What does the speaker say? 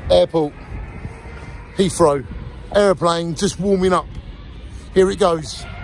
Airport, Heathrow, aeroplane just warming up. Here it goes.